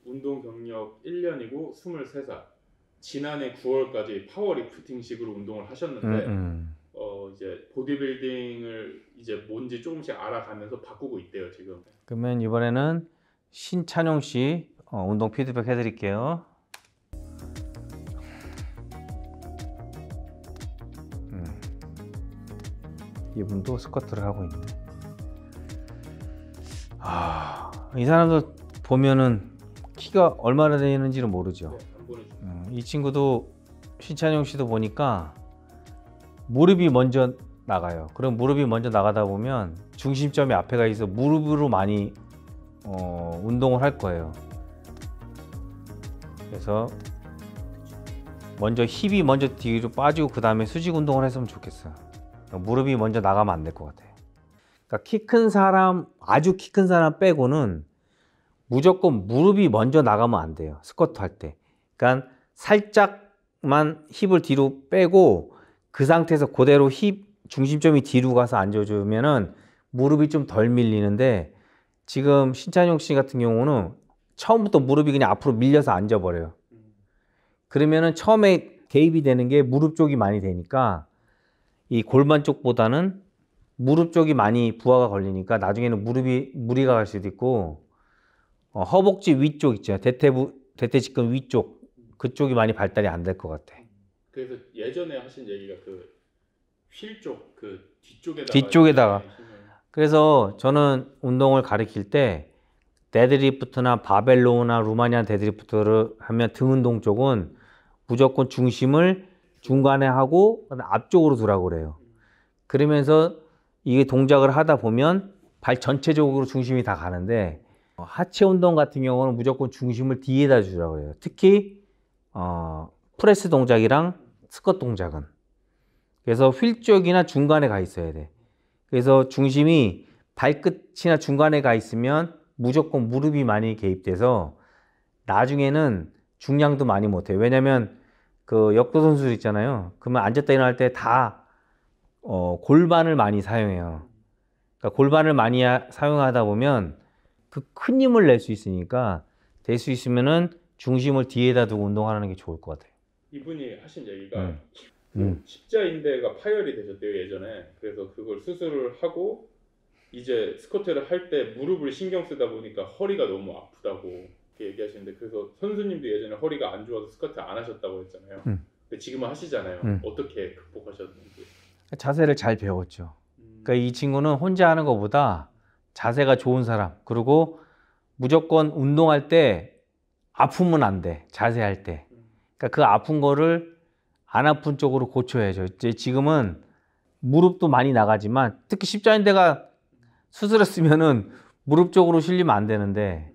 운동 경력 1년이고 23살. 지난해 9월까지 파워리프팅식으로 운동을 하셨는데 이제 보디빌딩을 이제 뭔지 조금씩 알아가면서 바꾸고 있대요 지금. 그러면 이번에는 신찬용 씨 운동 피드백 해드릴게요. 이분도 스쿼트를 하고 있네. 이 사람도 보면은 키가 얼마나 되는지는 모르죠. 네, 이 친구도 신찬용 씨도 보니까 무릎이 먼저 나가요. 그럼 무릎이 먼저 나가다 보면 중심점이 앞에 가 있어 무릎으로 많이 운동을 할 거예요. 그래서 먼저 힙이 먼저 뒤로 빠지고 그 다음에 수직 운동을 했으면 좋겠어요. 무릎이 먼저 나가면 안 될 것 같아요. 그러니까 키 큰 사람, 아주 키 큰 사람 빼고는 무조건 무릎이 먼저 나가면 안 돼요. 스쿼트 할 때. 그러니까 살짝만 힙을 뒤로 빼고 그 상태에서 그대로 힙 중심점이 뒤로 가서 앉아주면은 무릎이 좀 덜 밀리는데, 지금 신찬용 씨 같은 경우는 처음부터 무릎이 그냥 앞으로 밀려서 앉아버려요. 그러면은 처음에 개입이 되는 게 무릎 쪽이 많이 되니까 이 골반 쪽보다는 무릎 쪽이 많이 부하가 걸리니까 나중에는 무릎이 무리가 갈 수도 있고, 허벅지 위쪽 있죠. 대퇴직근 위쪽, 그쪽이 많이 발달이 안 될 것 같아. 그래서 예전에 하신 얘기가 그 휠 쪽, 그 뒤쪽에다가. 그래서 저는 운동을 가르칠 때 데드리프트나 바벨로우나 루마니안 데드리프트를 하면 등 운동 쪽은 무조건 중심을 중간에 하고 앞쪽으로 두라고 그래요. 그러면서 이게 동작을 하다 보면 발 전체적으로 중심이 다 가는데, 하체 운동 같은 경우는 무조건 중심을 뒤에다 주라고 그래요. 특히 프레스 동작이랑 스쿼트 동작은. 그래서 휠 쪽이나 중간에 가 있어야 돼. 그래서 중심이 발끝이나 중간에 가 있으면 무조건 무릎이 많이 개입돼서 나중에는 중량도 많이 못해요. 왜냐면 그 역도 선수들 있잖아요. 그러면 앉았다 일어날 때 다 골반을 많이 사용해요. 그러니까 골반을 많이 사용하다 보면 그 큰 힘을 낼 수 있으니까, 될 수 있으면은 중심을 뒤에다 두고 운동하는 게 좋을 것 같아요. 이분이 하신 얘기가 십자인대가 파열이 되셨대요 예전에. 그래서 그걸 수술을 하고 이제 스쿼트를 할 때 무릎을 신경 쓰다 보니까 허리가 너무 아프다고 얘기하시는데, 그래서 선수님도 예전에 허리가 안 좋아서 스쿼트 안 하셨다고 했잖아요. 근데 지금은 하시잖아요. 어떻게 극복하셨는지. 자세를 잘 배웠죠. 그러니까 이 친구는 혼자 하는 것보다 자세가 좋은 사람, 그리고 무조건 운동할 때 아프면 안 돼. 자세할 때. 그러니까 그 아픈 거를 안 아픈 쪽으로 고쳐야죠. 이제 지금은 무릎도 많이 나가지만, 특히 십자인대가 수술했으면은 무릎 쪽으로 실리면 안 되는데,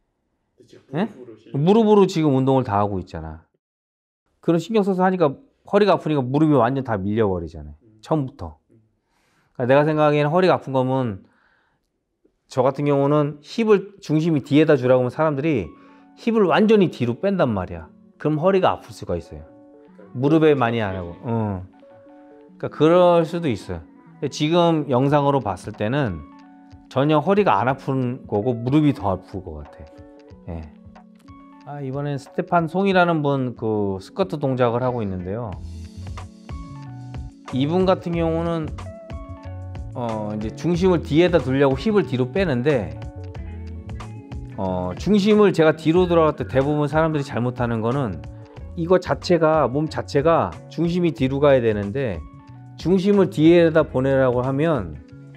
무릎으로 지금 운동을 다 하고 있잖아. 그런 신경 써서 하니까 허리가 아프니까 무릎이 완전 다 밀려버리잖아요. 처음부터. 그러니까 내가 생각하기에는 허리가 아픈 거면, 저 같은 경우는 힙을 중심이 뒤에다 주라고 하면 사람들이 힙을 완전히 뒤로 뺀단 말이야. 그럼 허리가 아플 수가 있어요. 무릎에 많이 안 하고. 그러니까 그럴 수도 있어요. 근데 지금 영상으로 봤을 때는 전혀 허리가 안 아픈 거고 무릎이 더 아플 것 같아. 예. 이번엔 스테판 송이라는 분 그 스쿼트 동작을 하고 있는데요. 이분 같은 경우는 이제 중심을 뒤에다 두려고 힙을 뒤로 빼는데, 중심을 제가 뒤로 들어갈 때 대부분 사람들이 잘못하는 거는, 이거 자체가, 몸 자체가 중심이 뒤로 가야 되는데 중심을 뒤에다 보내라고 하면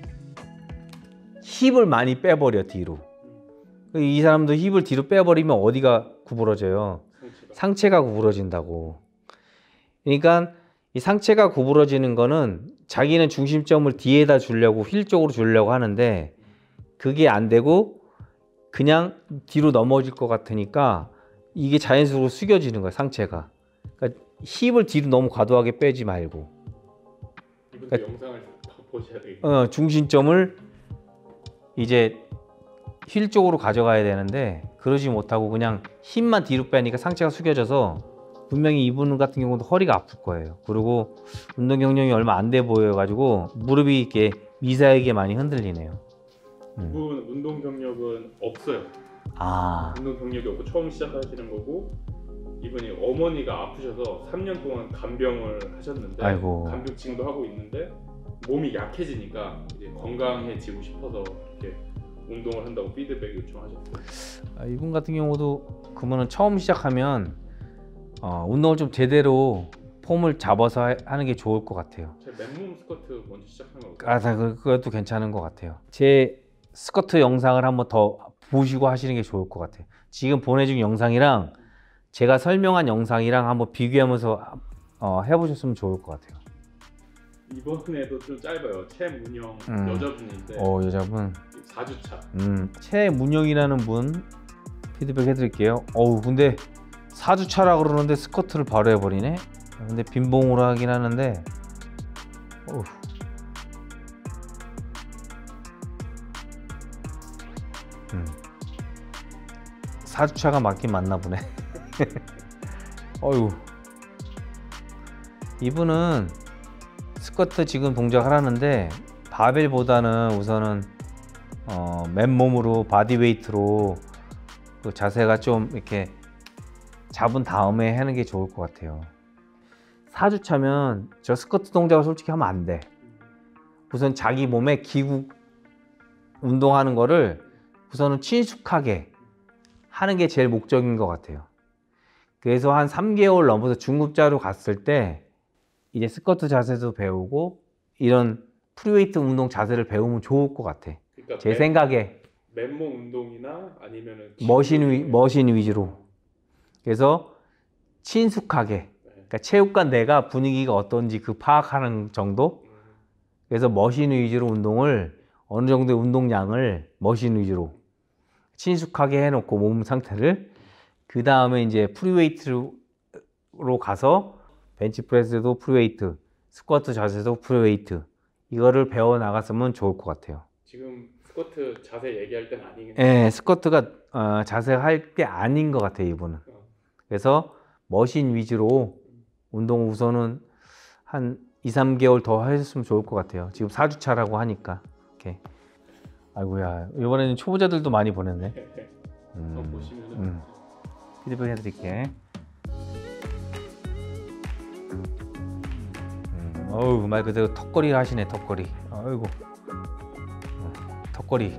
힙을 많이 빼버려, 뒤로. 이 사람도 힙을 뒤로 빼버리면 어디가 구부러져요? 상체가 구부러진다고. 그러니까 이 상체가 구부러지는 거는 자기는 중심점을 뒤에다 주려고, 휠 쪽으로 주려고 하는데 그게 안 되고 그냥 뒤로 넘어질 것 같으니까 이게 자연스럽게 숙여지는 거야, 상체가. 그러니까 힙을 뒤로 너무 과도하게 빼지 말고. 그러니까 영상을 더 보셔야 되겠네요. 중심점을 이제 휠 쪽으로 가져가야 되는데 그러지 못하고 그냥 힙만 뒤로 빼니까 상체가 숙여져서 분명히 이분 같은 경우도 허리가 아플 거예요. 그리고 운동 경력이 얼마 안 돼 보여가지고 무릎이 이렇게 미세하게 많이 흔들리네요. 이분 운동 경력은 없어요. 아, 운동 경력이 없고 처음 시작하시는 거고, 이분이 어머니가 아프셔서 3년 동안 간병을 하셨는데, 아이고. 간병 지금도 하고 있는데 몸이 약해지니까 이제 건강해지고 싶어서 이렇게 운동을 한다고 피드백 요청하셨어요. 이분 같은 경우도 그러면은 처음 시작하면 운동을 좀 제대로 폼을 잡아서 하는 게 좋을 것 같아요. 제 맨몸 스쿼트 먼저 시작하는 거 어때요? 그것도 괜찮은 것 같아요. 제 스쿼트 영상을 한번 더 보시고 하시는 게 좋을 것 같아요. 지금 보내준 영상이랑 제가 설명한 영상이랑 한번 비교하면서 해보셨으면 좋을 것 같아요. 이번에도 좀 짧아요. 최문영 여자분인데 여자분 4주차. 최문영이라는 분 피드백 해드릴게요. 근데 4주차라 그러는데 스쿼트를 바로 해버리네. 근데 빈봉으로 하긴 하는데 어후. 4주차가 맞긴 맞나 보네. 어휴. 이분은 스쿼트 지금 동작 하라는데 바벨보다는 우선은 맨몸으로 바디웨이트로 그 자세가 좀 이렇게 잡은 다음에 하는 게 좋을 것 같아요. 4주차면 저 스쿼트 동작을 솔직히 하면 안 돼. 우선 자기 몸에 기구 운동하는 거를 우선은 친숙하게 하는 게 제일 목적인 것 같아요. 그래서 한 3개월 넘어서 중급자로 갔을 때 이제 스쿼트 자세도 배우고 이런 프리웨이트 운동 자세를 배우면 좋을 것 같아. 그러니까 제 생각에 맨몸 운동이나 아니면은 머신 위주로. 그래서 친숙하게, 그러니까 체육관 내가 분위기가 어떤지 그 파악하는 정도. 그래서 머신 위주로 운동을 어느 정도의 운동량을 머신 위주로 친숙하게 해놓고 몸 상태를 그 다음에 이제 프리웨이트로 가서 벤치프레스도 프리웨이트, 스쿼트 자세도 프리웨이트 이거를 배워 나갔으면 좋을 것 같아요. 지금 스쿼트 자세 얘기할 때는 아니겠네요. 네, 스쿼트가 자세 할 게 아닌 것 같아요, 이분은. 그래서 머신 위주로 운동 우선은 한 2, 3개월 더 하셨으면 좋을 것 같아요. 지금 4주차라고 하니까. 이렇게. 아이고야, 이번에는 초보자들도 많이 보냈네. 보시면은 피드백 해드릴게. 어우, 말 그대로 턱걸이 하시네, 턱걸이. 아이고. 턱걸이.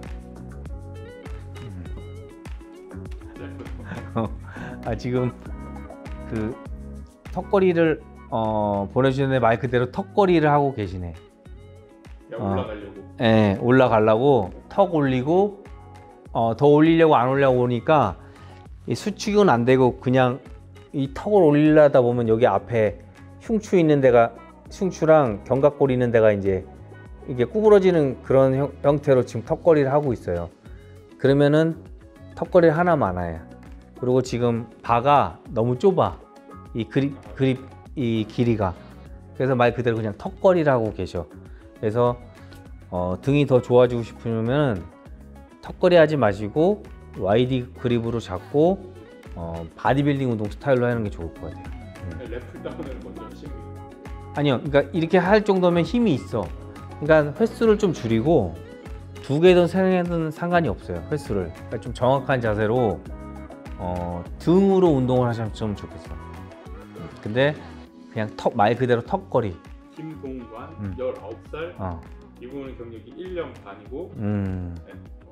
지금 그 턱걸이를 보내주셨는데 말 그대로 턱걸이를 하고 계시네. 올라가려고. 네, 올라가려고 턱 올리고 더 올리려고 안 올라오니까 이 수축은 안 되고 그냥 이 턱을 올리려다 보면 여기 앞에 흉추 있는 데가 흉추랑 견갑골 있는 데가 이제 이게 구부러지는 그런 형태로 지금 턱걸이를 하고 있어요. 그러면은 턱걸이를 하나 많아요. 그리고 지금 바가 너무 좁아. 이 그립 이 길이가. 그래서 말 그대로 그냥 턱걸이라고 계셔. 그래서 등이 더 좋아지고 싶으면 턱걸이 하지 마시고 YD 그립으로 잡고 바디빌딩 운동 스타일로 하는 게 좋을 것 같아요. 랩풀다운을 먼저 하시는 거예요? 아니요, 그러니까 이렇게 할 정도면 힘이 있어. 그러니까 횟수를 좀 줄이고 2개든 3개든 상관이 없어요. 횟수를. 그러니까 좀 정확한 자세로 등으로 운동을 하셨으면 좋겠어. 근데 그냥 말 그대로 턱걸이. 김동관 19살. 이분은 경력이 1년 반이고 네,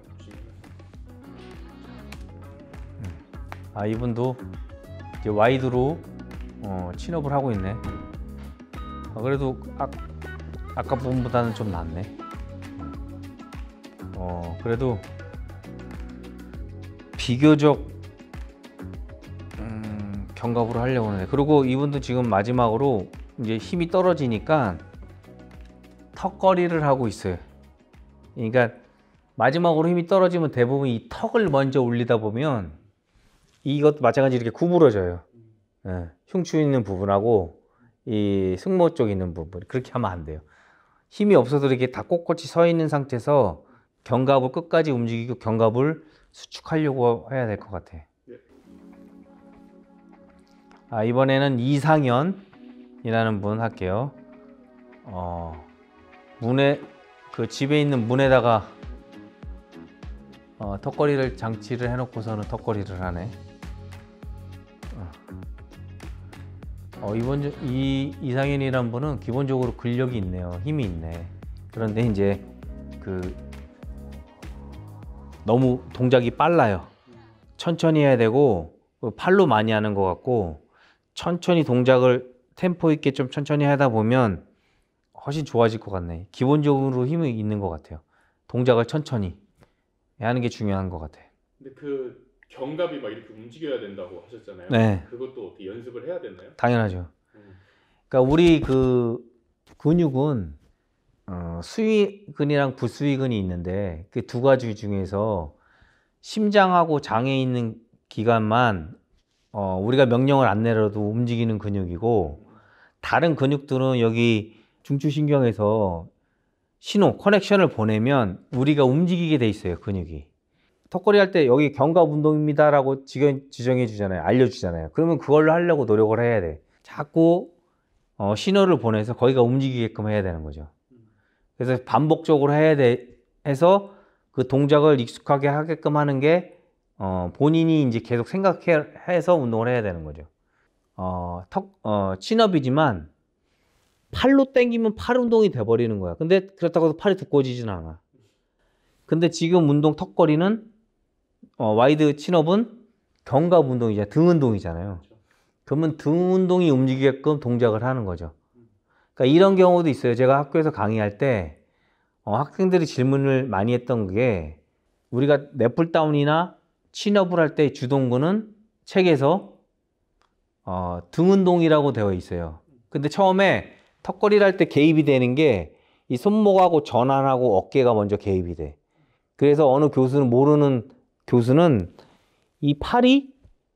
이분도 이제 와이드로 친업을 하고 있네. 그래도 아까 부분보다는 좀 낫네. 그래도 비교적 견갑으로 하려고 하는데, 그리고 이분도 지금 마지막으로 이제 힘이 떨어지니까 턱걸이를 하고 있어요. 그러니까 마지막으로 힘이 떨어지면 대부분 이 턱을 먼저 올리다 보면 이것도 마찬가지로 이렇게 구부러져요. 흉추 있는 부분하고 이 승모 쪽 있는 부분, 그렇게 하면 안 돼요. 힘이 없어도 이렇게 다 꼿꼿이 서 있는 상태에서 견갑을 끝까지 움직이고 견갑을 수축하려고 해야 될 것 같아. 이번에는 이상현이라는 분 할게요. 문에 그 집에 있는 문에다가 턱걸이를 장치를 해놓고서는 턱걸이를 하네. 이상현이란 분은 기본적으로 근력이 있네요. 힘이 있네. 그런데 이제 너무 동작이 빨라요. 천천히 해야 되고 팔로 많이 하는 것 같고, 천천히 동작을 템포 있게 좀 천천히 하다 보면 훨씬 좋아질 것 같네. 기본적으로 힘이 있는 것 같아요. 동작을 천천히 하는 게 중요한 것 같아요. 근데 그 견갑이 막 이렇게 움직여야 된다고 하셨잖아요. 네. 그것도 어떻게 연습을 해야 되나요? 당연하죠. 그러니까 우리 근육은 수위근이랑 부수위근이 있는데, 그 두 가지 중에서 심장하고 장에 있는 기관만 우리가 명령을 안 내려도 움직이는 근육이고, 다른 근육들은 여기 중추신경에서 신호, 커넥션을 보내면 우리가 움직이게 돼 있어요, 근육이. 턱걸이 할 때 여기 견갑 운동입니다라고 지정해 주잖아요. 알려주잖아요. 그러면 그걸로 하려고 노력을 해야 돼. 자꾸 신호를 보내서 거기가 움직이게끔 해야 되는 거죠. 그래서 반복적으로 해야 해서 그 동작을 익숙하게 하게끔 하는 게 본인이 이제 계속 생각해서 운동을 해야 되는 거죠. 친업이지만 팔로 당기면 팔 운동이 돼버리는 거야. 근데 그렇다고 해서 팔이 두꺼워지진 않아. 근데 지금 운동 턱걸이는 와이드 친업은 견갑 운동이잖아요. 등 운동이잖아요. 그러면 등 운동이 움직이게끔 동작을 하는 거죠. 그러니까 이런 경우도 있어요. 제가 학교에서 강의할 때 학생들이 질문을 많이 했던 게, 우리가 랩풀다운이나 친업을 할 때 주동근은 책에서 등 운동이라고 되어 있어요. 근데 처음에 턱걸이를 할 때 개입이 되는 게 이 손목하고 전환하고 어깨가 먼저 개입이 돼. 그래서 모르는 교수는 이 팔이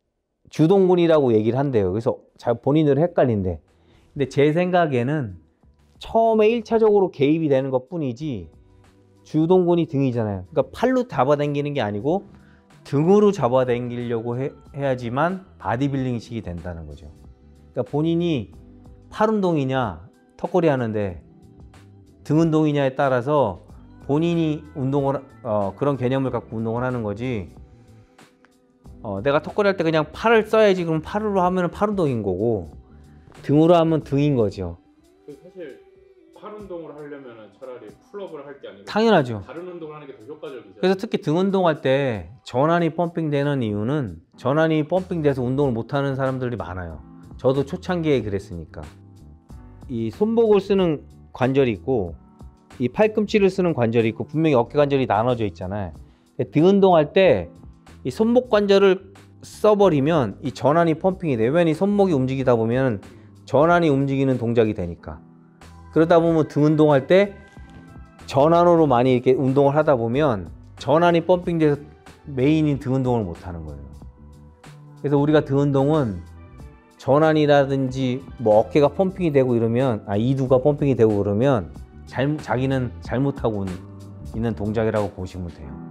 주동근이라고 얘기를 한대요. 그래서 본인들은 헷갈린대. 근데 제 생각에는 처음에 1차적으로 개입이 되는 것 뿐이지, 주동근이 등이잖아요. 그러니까 팔로 잡아당기는 게 아니고 등으로 잡아당기려고 해야지만 바디빌딩식이 된다는 거죠. 그러니까 본인이 팔 운동이냐 턱걸이 하는데 등 운동이냐에 따라서 본인이 그런 개념을 갖고 운동을 하는 거지, 내가 턱걸이 할 때 그냥 팔을 써야지 그럼 팔로 하면 팔 운동인 거고, 등으로 하면 등인 거죠. 사실 팔 운동을 하려면 차라리 풀업을 할 게 아니라 당연하죠. 다른 운동을 하는 게 더 효과적이죠. 그래서 특히 등 운동할 때 전환이 펌핑되는 이유는, 전환이 펌핑돼서 운동을 못하는 사람들이 많아요. 저도 초창기에 그랬으니까. 이 손목을 쓰는 관절이 있고 이 팔꿈치를 쓰는 관절이 있고 분명히 어깨 관절이 나눠져 있잖아요. 등 운동할 때 이 손목 관절을 써버리면 이 전환이 펌핑이 돼요. 왜냐면 이 손목이 움직이다 보면 전환이 움직이는 동작이 되니까. 그러다 보면 등 운동할 때 전환으로 많이 이렇게 운동을 하다 보면 전환이 펌핑돼서 메인인 등 운동을 못 하는 거예요. 그래서 우리가 등 운동은 전환이라든지 뭐 어깨가 펌핑이 되고 이러면, 이두가 펌핑이 되고 그러면 자기는 잘못하고 있는 동작이라고 보시면 돼요.